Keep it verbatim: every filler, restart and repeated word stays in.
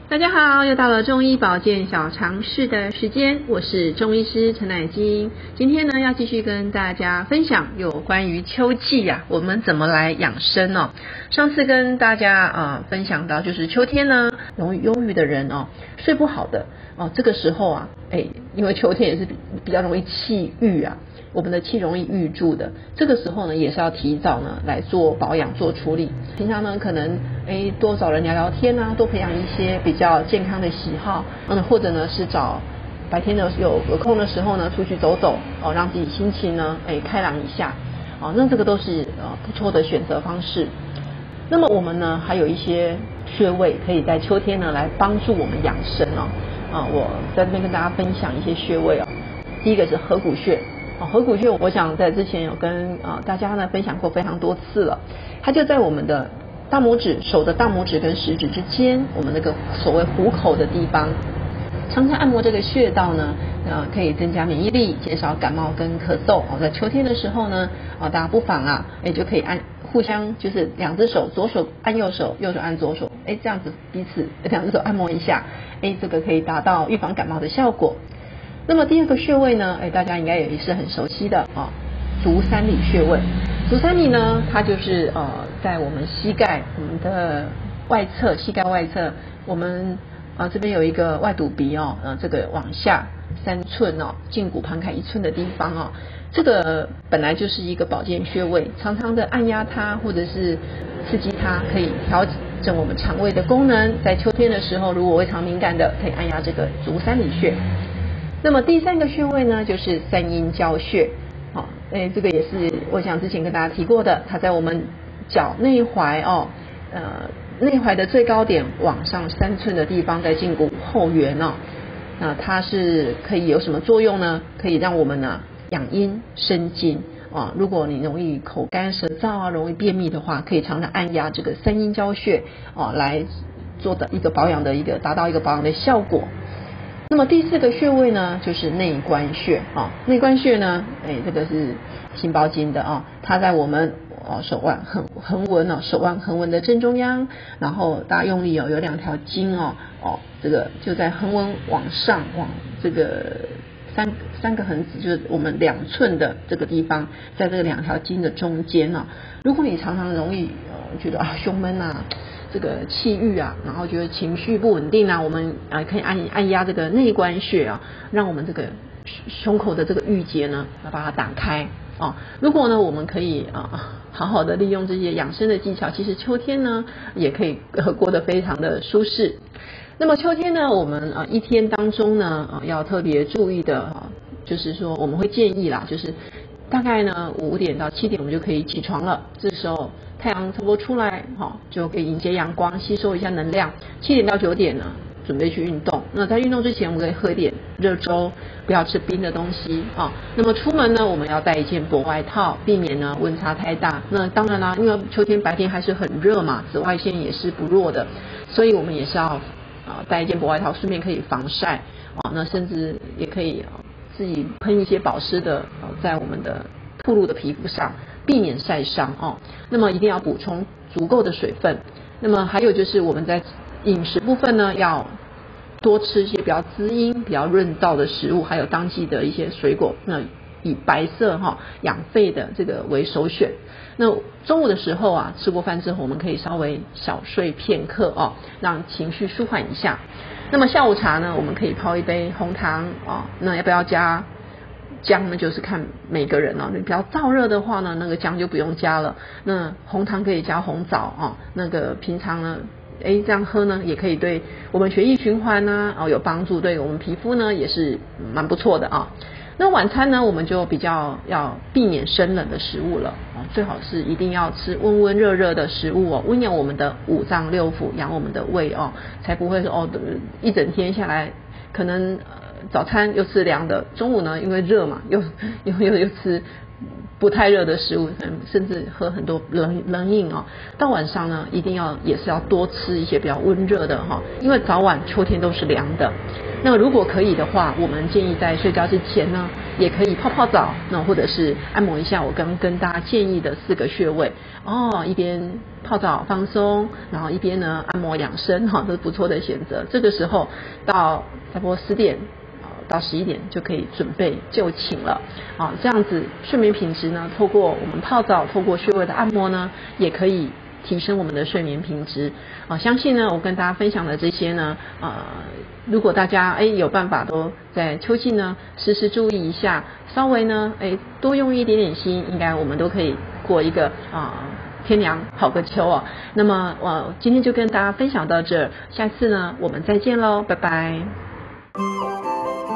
大家好，又到了中医保健小常识的时间，我是中医师陈乃金。今天呢，要继续跟大家分享有关于秋季啊，我们怎么来养生哦。上次跟大家呃分享到，就是秋天呢，容易忧郁的人哦，睡不好的哦，这个时候啊，哎，因为秋天也是比比较容易气郁啊。我们的气容易郁住的，这个时候呢，也是要提早呢来做保养、做处理。平常呢，可能诶多找人聊聊天啊，多培养一些比较健康的喜好，嗯，或者呢是找白天的有有空的时候呢，出去走走哦，让自己心情呢诶开朗一下，哦，那这个都是呃不错的选择方式。那么我们呢还有一些穴位可以在秋天呢来帮助我们养生哦，啊，我在这边跟大家分享一些穴位哦。第一个是合谷穴。哦，合谷穴，我想在之前有跟啊、呃、大家呢分享过非常多次了。它就在我们的大拇指、手的大拇指跟食指之间，我们那个所谓虎口的地方。常常按摩这个穴道呢，呃，可以增加免疫力，减少感冒跟咳嗽。哦，在秋天的时候呢，啊、哦，大家不妨啊，哎，就可以按互相就是两只手，左手按右手，右手按左手，哎，这样子彼此两只手按摩一下，哎，这个可以达到预防感冒的效果。那么第二个穴位呢，哎，大家应该也是很熟悉的啊，足三里穴位。足三里呢，它就是呃，在我们膝盖我们的外侧，膝盖外侧，我们啊这边有一个外肚皮哦，呃，这个往下三寸哦，胫骨旁开一寸的地方哦，这个本来就是一个保健穴位，常常的按压它或者是刺激它，可以调整我们肠胃的功能。在秋天的时候，如果胃肠敏感的，可以按压这个足三里穴。那么第三个穴位呢，就是三阴交穴。好、哦，哎，这个也是我想之前跟大家提过的，它在我们脚内踝哦，呃，内踝的最高点往上三寸的地方，在胫骨后缘哦。那、呃、它是可以有什么作用呢？可以让我们呢养阴生津啊。如果你容易口干舌燥啊，容易便秘的话，可以常常按压这个三阴交穴哦，来做的一个保养的一个达到一个保养的效果。那么第四个穴位呢，就是内关穴啊。内关穴呢，哎，这个是心包经的啊，它在我们哦手腕横横纹哦，手腕横纹的正中央，然后大家用力哦，有两条筋哦，哦，这个就在横纹往上往这个三三个横指，就是我们两寸的这个地方，在这个两条筋的中间哦。如果你常常容易呃觉得啊胸闷啊，这个气郁啊，然后觉得情绪不稳定啊，我们啊可以按按压这个内关穴啊，让我们这个胸口的这个郁结呢，把它打开啊。如果呢，我们可以啊好好的利用这些养生的技巧，其实秋天呢也可以、呃、过得非常的舒适。那么秋天呢，我们啊一天当中呢啊要特别注意的啊，就是说我们会建议啦，就是大概呢五点到七点我们就可以起床了，这时候太阳差不多出来，好，就可以迎接阳光，吸收一下能量。七点到九点呢，准备去运动。那在运动之前，我们可以喝一点热粥，不要吃冰的东西啊。那么出门呢，我们要带一件薄外套，避免呢温差太大。那当然啦，因为秋天白天还是很热嘛，紫外线也是不弱的，所以我们也是要啊带一件薄外套，顺便可以防晒啊。那甚至也可以、啊、自己喷一些保湿的，啊、在我们的暴露的皮肤上，避免晒伤哦。那么一定要补充足够的水分。那么还有就是我们在饮食部分呢，要多吃一些比较滋阴、比较润燥的食物，还有当季的一些水果。那以白色哈、哦、养肺的这个为首选。那中午的时候啊，吃过饭之后，我们可以稍微小睡片刻哦，让情绪舒缓一下。那么下午茶呢，我们可以泡一杯红糖啊、哦，那要不要加姜呢？就是看每个人哦，你比较燥热的话呢，那个姜就不用加了。那红糖可以加红枣啊、哦，那个平常呢，哎这样喝呢，也可以对我们血液循环呢哦有帮助，对我们皮肤呢也是蛮不错的啊。那晚餐呢，我们就比较要避免生冷的食物了哦，最好是一定要吃温温热热的食物哦，温养我们的五脏六腑，养我们的胃哦，才不会说哦一整天下来可能。早餐又吃凉的，中午呢因为热嘛，又又又又吃不太热的食物，甚至喝很多冷冷饮哦。到晚上呢，一定要也是要多吃一些比较温热的哈、哦，因为早晚秋天都是凉的。 那如果可以的话，我们建议在睡觉之前呢，也可以泡泡澡，那或者是按摩一下我刚跟大家建议的四个穴位哦，一边泡澡放松，然后一边呢按摩养生哈，这是不错的选择。这个时候到差不多十点到十一点就可以准备就寝了啊，这样子睡眠品质呢，透过我们泡澡，透过穴位的按摩呢，也可以提升我们的睡眠品质啊。相信呢，我跟大家分享的这些呢，呃，如果大家哎有办法都在秋季呢，时时注意一下，稍微呢哎多用一点点心，应该我们都可以过一个啊。天凉好个秋哦。那么我今天就跟大家分享到这，下次呢我们再见喽，拜拜。